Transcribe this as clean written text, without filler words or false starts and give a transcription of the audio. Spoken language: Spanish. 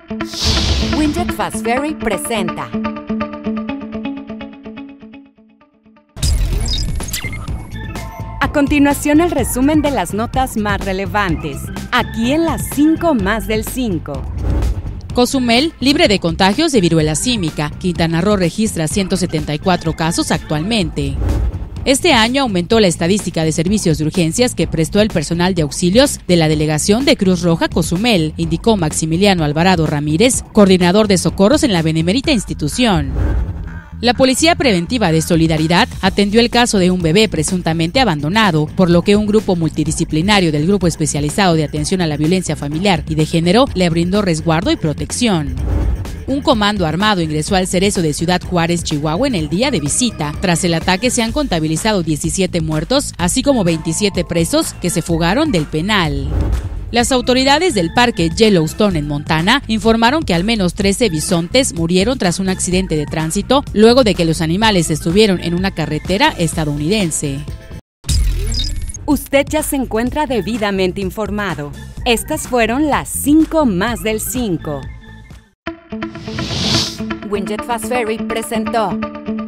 Winget Fast Ferry presenta. A continuación, el resumen de las notas más relevantes, aquí en las 5 más del 5. Cozumel, libre de contagios de viruela símica. Quintana Roo registra 174 casos actualmente. Este año aumentó la estadística de servicios de urgencias que prestó el personal de auxilios de la delegación de Cruz Roja Cozumel, indicó Maximiliano Alvarado Ramírez, coordinador de socorros en la benemérita institución. La Policía Preventiva de Solidaridad atendió el caso de un bebé presuntamente abandonado, por lo que un grupo multidisciplinario del Grupo Especializado de Atención a la Violencia Familiar y de Género le brindó resguardo y protección. Un comando armado ingresó al Cerezo de Ciudad Juárez, Chihuahua, en el día de visita. Tras el ataque se han contabilizado 17 muertos, así como 27 presos que se fugaron del penal. Las autoridades del parque Yellowstone en Montana informaron que al menos 13 bisontes murieron tras un accidente de tránsito luego de que los animales estuvieron en una carretera estadounidense. Usted ya se encuentra debidamente informado. Estas fueron las 5 más del 5. Winget Fast Ferry presentó.